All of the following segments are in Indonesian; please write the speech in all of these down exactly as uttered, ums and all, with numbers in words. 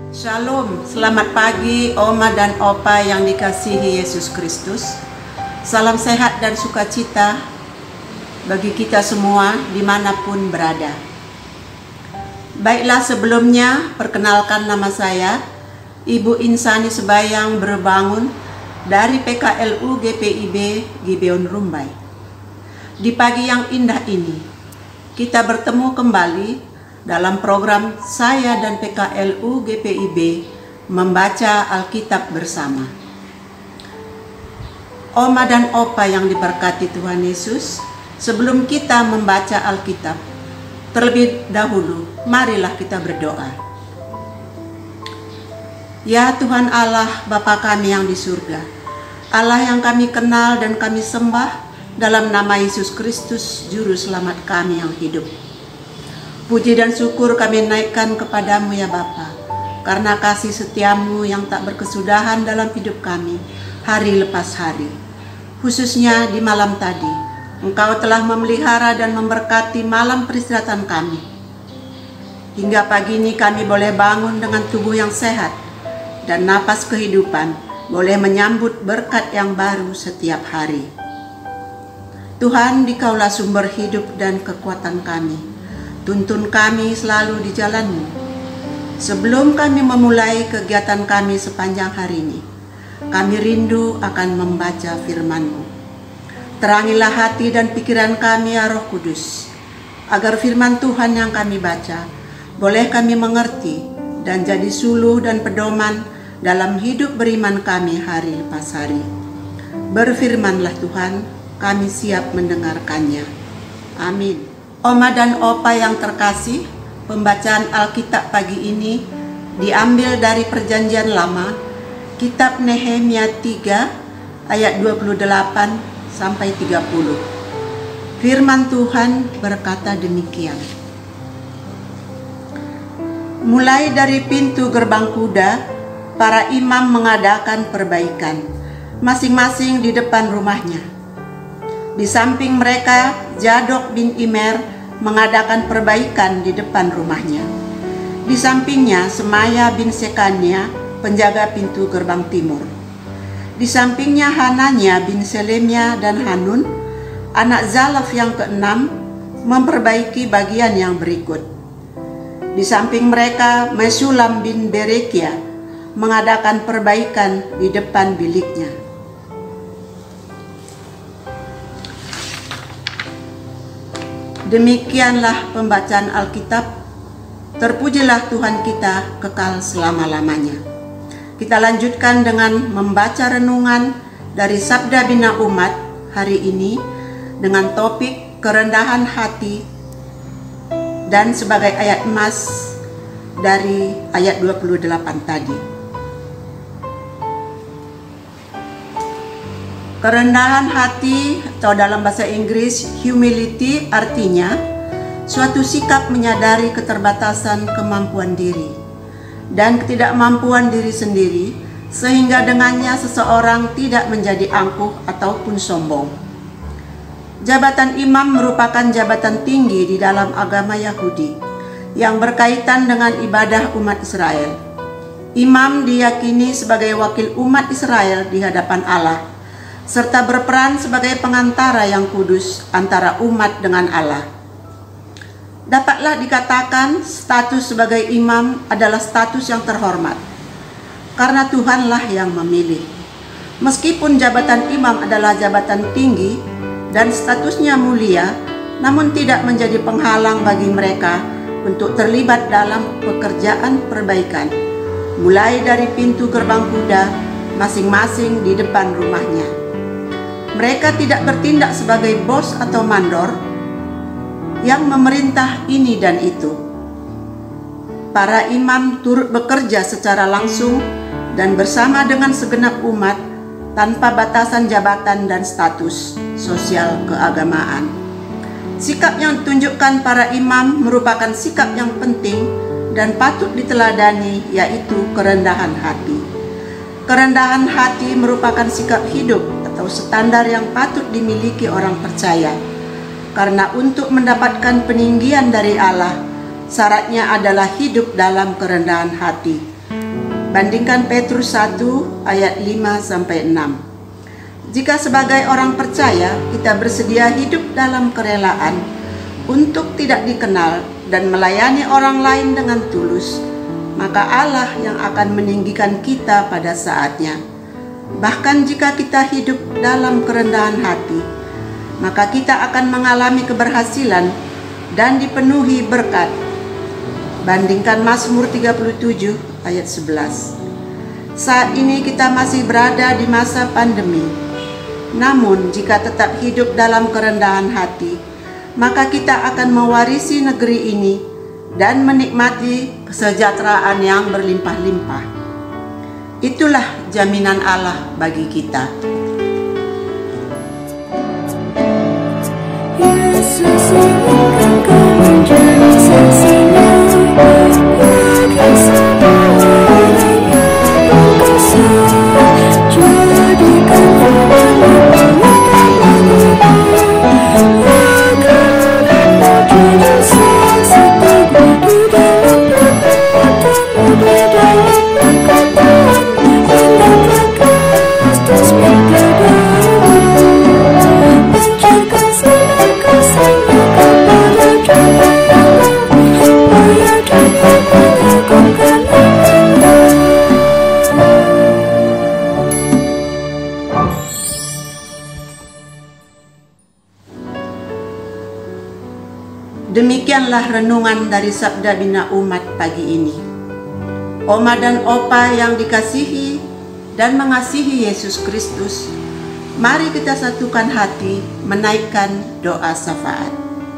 Shalom, selamat pagi Oma dan Opa yang dikasihi Yesus Kristus. Salam sehat dan sukacita bagi kita semua dimanapun berada. Baiklah, sebelumnya perkenalkan nama saya Ibu Insani Sebayang Berbangun dari P K L U G P I B Gibeon Rumbai. Di pagi yang indah ini kita bertemu kembali dalam program saya dan P K L U G P I B membaca Alkitab bersama. Oma dan Opa yang diberkati Tuhan Yesus, sebelum kita membaca Alkitab, terlebih dahulu marilah kita berdoa. Ya Tuhan Allah, Bapa kami yang di surga, Allah yang kami kenal dan kami sembah dalam nama Yesus Kristus, Juru Selamat kami yang hidup. Puji dan syukur kami naikkan kepadamu ya Bapa, karena kasih setiamu yang tak berkesudahan dalam hidup kami hari lepas hari. Khususnya di malam tadi, Engkau telah memelihara dan memberkati malam peristirahatan kami. Hingga pagi ini kami boleh bangun dengan tubuh yang sehat dan napas kehidupan, boleh menyambut berkat yang baru setiap hari. Tuhan, Dikaulah sumber hidup dan kekuatan kami. Tuntun kami selalu di jalan-Mu. Sebelum kami memulai kegiatan kami sepanjang hari ini, kami rindu akan membaca firman-Mu. Terangilah hati dan pikiran kami ya Roh Kudus, agar firman Tuhan yang kami baca boleh kami mengerti dan jadi suluh dan pedoman dalam hidup beriman kami hari lepas hari. Berfirmanlah Tuhan, kami siap mendengarkannya. Amin. Oma dan Opa yang terkasih, pembacaan Alkitab pagi ini diambil dari Perjanjian Lama, Kitab Nehemia tiga ayat dua puluh delapan sampai tiga puluh. Firman Tuhan berkata demikian. Mulai dari pintu gerbang kuda, para imam mengadakan perbaikan, masing-masing di depan rumahnya. Di samping mereka, Zadok bin Imer mengadakan perbaikan di depan rumahnya. Di sampingnya, Semaya bin Sekania, penjaga pintu gerbang timur. Di sampingnya, Hananya bin Selemia dan Hanun, anak Zalaf yang keenam, memperbaiki bagian yang berikut. Di samping mereka, Mesulam bin Berekia mengadakan perbaikan di depan biliknya. Demikianlah pembacaan Alkitab. Terpujilah Tuhan kita kekal selama-lamanya. Kita lanjutkan dengan membaca renungan dari Sabda Bina Umat hari ini dengan topik kerendahan hati dan sebagai ayat emas dari ayat dua puluh delapan tadi. Kerendahan hati atau dalam bahasa Inggris humility artinya suatu sikap menyadari keterbatasan kemampuan diri dan ketidakmampuan diri sendiri, sehingga dengannya seseorang tidak menjadi angkuh ataupun sombong. Jabatan imam merupakan jabatan tinggi di dalam agama Yahudi yang berkaitan dengan ibadah umat Israel. Imam diyakini sebagai wakil umat Israel di hadapan Allah, serta berperan sebagai pengantara yang kudus antara umat dengan Allah. Dapatlah dikatakan status sebagai imam adalah status yang terhormat, karena Tuhanlah yang memilih. Meskipun jabatan imam adalah jabatan tinggi dan statusnya mulia, namun tidak menjadi penghalang bagi mereka untuk terlibat dalam pekerjaan perbaikan, mulai dari pintu gerbang kuda masing-masing di depan rumahnya. Mereka tidak bertindak sebagai bos atau mandor yang memerintah ini dan itu. Para imam turut bekerja secara langsung dan bersama dengan segenap umat tanpa batasan jabatan dan status sosial keagamaan. Sikap yang ditunjukkan para imam merupakan sikap yang penting dan patut diteladani, yaitu kerendahan hati. Kerendahan hati merupakan sikap hidup atau standar yang patut dimiliki orang percaya, karena untuk mendapatkan peninggian dari Allah, syaratnya adalah hidup dalam kerendahan hati Bandingkan Petrus satu ayat lima sampai enam. Jika sebagai orang percaya kita bersedia hidup dalam kerelaan untuk tidak dikenal dan melayani orang lain dengan tulus, maka Allah yang akan meninggikan kita pada saatnya. Bahkan jika kita hidup dalam kerendahan hati, maka kita akan mengalami keberhasilan dan dipenuhi berkat. Bandingkan Mazmur tiga puluh tujuh ayat sebelas. Saat ini kita masih berada di masa pandemi. Namun jika tetap hidup dalam kerendahan hati, maka kita akan mewarisi negeri ini dan menikmati kesejahteraan yang berlimpah-limpah. Itulah jaminan Allah bagi kita. Yesus inginkan kau menjadi saksinya, bagi semua orang yang berkuasa. Jadikan firman menyatakan Demikianlah renungan dari Sabda Bina Umat pagi ini. Oma dan Opa yang dikasihi dan mengasihi Yesus Kristus, mari kita satukan hati menaikkan doa syafaat.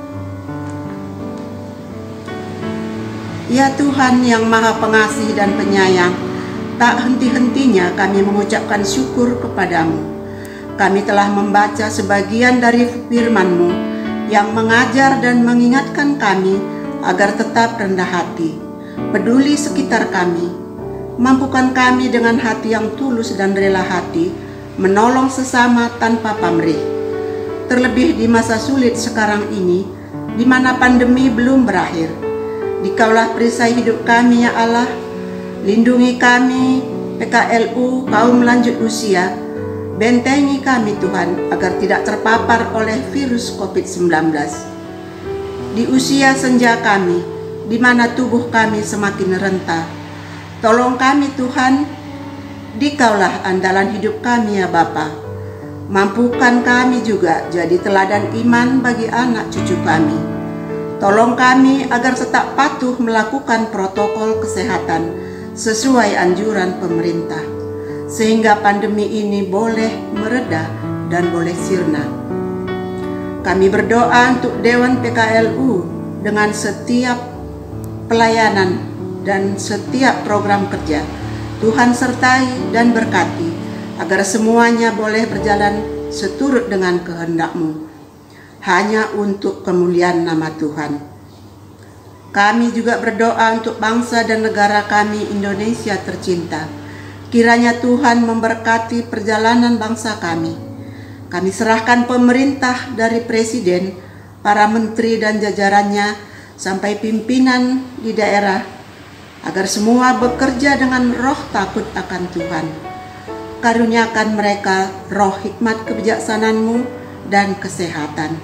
Ya Tuhan yang Maha Pengasih dan Penyayang, tak henti-hentinya kami mengucapkan syukur kepadamu. Kami telah membaca sebagian dari firman-Mu yang mengajar dan mengingatkan kami agar tetap rendah hati, peduli sekitar kami. Mampukan kami dengan hati yang tulus dan rela hati menolong sesama tanpa pamrih. Terlebih di masa sulit sekarang ini, di mana pandemi belum berakhir. Dikaulah perisai hidup kami ya Allah. Lindungi kami P K L U kaum lanjut usia. Bentengi kami Tuhan agar tidak terpapar oleh virus covid sembilan belas. Di usia senja kami, di mana tubuh kami semakin renta, tolong kami Tuhan, Dikaulah andalan hidup kami ya Bapa. Mampukan kami juga jadi teladan iman bagi anak cucu kami. Tolong kami agar tetap patuh melakukan protokol kesehatan sesuai anjuran pemerintah, sehingga pandemi ini boleh mereda dan boleh sirna. Kami berdoa untuk Dewan P K L U dengan setiap pelayanan dan setiap program kerja. Tuhan sertai dan berkati agar semuanya boleh berjalan seturut dengan kehendak-Mu, hanya untuk kemuliaan nama Tuhan. Kami juga berdoa untuk bangsa dan negara kami Indonesia tercinta. Kiranya Tuhan memberkati perjalanan bangsa kami. Kami serahkan pemerintah dari Presiden, para menteri dan jajarannya, sampai pimpinan di daerah, agar semua bekerja dengan roh takut akan Tuhan. Karuniakan mereka roh hikmat kebijaksanaan-Mu dan kesehatan.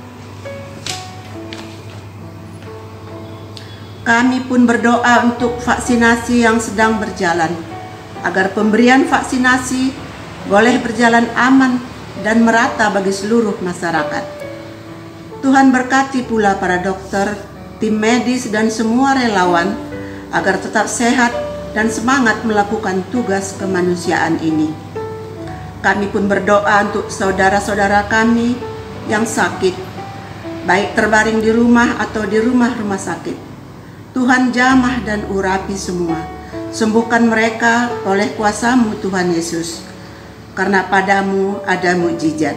Kami pun berdoa untuk vaksinasi yang sedang berjalan, agar pemberian vaksinasi boleh berjalan aman dan merata bagi seluruh masyarakat. Tuhan berkati pula para dokter, tim medis dan semua relawan agar tetap sehat dan semangat melakukan tugas kemanusiaan ini. Kami pun berdoa untuk saudara-saudara kami yang sakit, baik terbaring di rumah atau di rumah-rumah sakit. Tuhan jamah dan urapi semua. Sembuhkan mereka oleh kuasa-Mu Tuhan Yesus, karena pada-Mu ada mukjizat.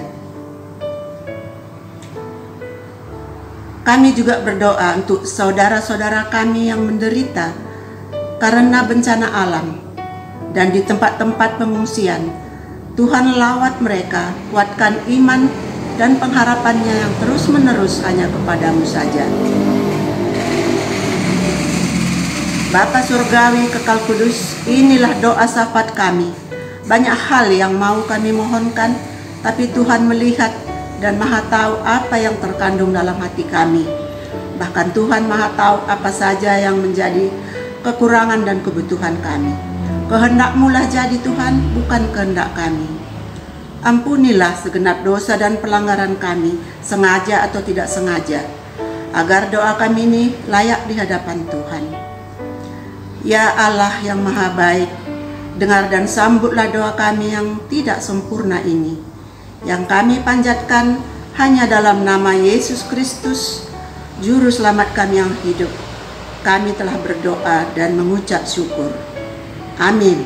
Kami juga berdoa untuk saudara-saudara kami yang menderita karena bencana alam dan di tempat-tempat pengungsian. Tuhan lawat mereka, kuatkan iman dan pengharapannya yang terus-menerus hanya kepada-Mu saja. Bapa Surgawi kekal kudus, inilah doa syafaat kami. Banyak hal yang mau kami mohonkan, tapi Tuhan melihat dan Maha tahu apa yang terkandung dalam hati kami. Bahkan Tuhan Maha tahu apa saja yang menjadi kekurangan dan kebutuhan kami. Kehendak-Mu lah jadi Tuhan, bukan kehendak kami. Ampunilah segenap dosa dan pelanggaran kami, sengaja atau tidak sengaja, agar doa kami ini layak di hadapan Tuhan. Ya Allah yang Maha Baik, dengar dan sambutlah doa kami yang tidak sempurna ini, yang kami panjatkan hanya dalam nama Yesus Kristus, Juru Selamat kami yang hidup. Kami telah berdoa dan mengucap syukur. Amin.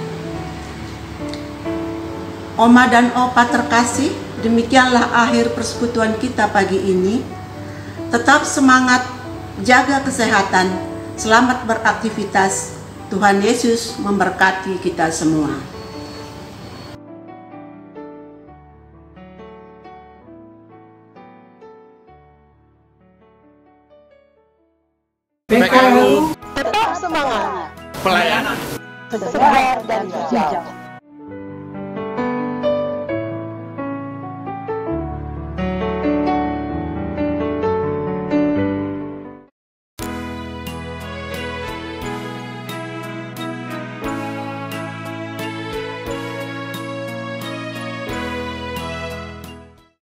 Oma dan Opa terkasih, demikianlah akhir persekutuan kita pagi ini. Tetap semangat, jaga kesehatan, selamat beraktivitas. Tuhan Yesus memberkati kita semua. P K U tetap semangat, pelayanan segar dan hijau.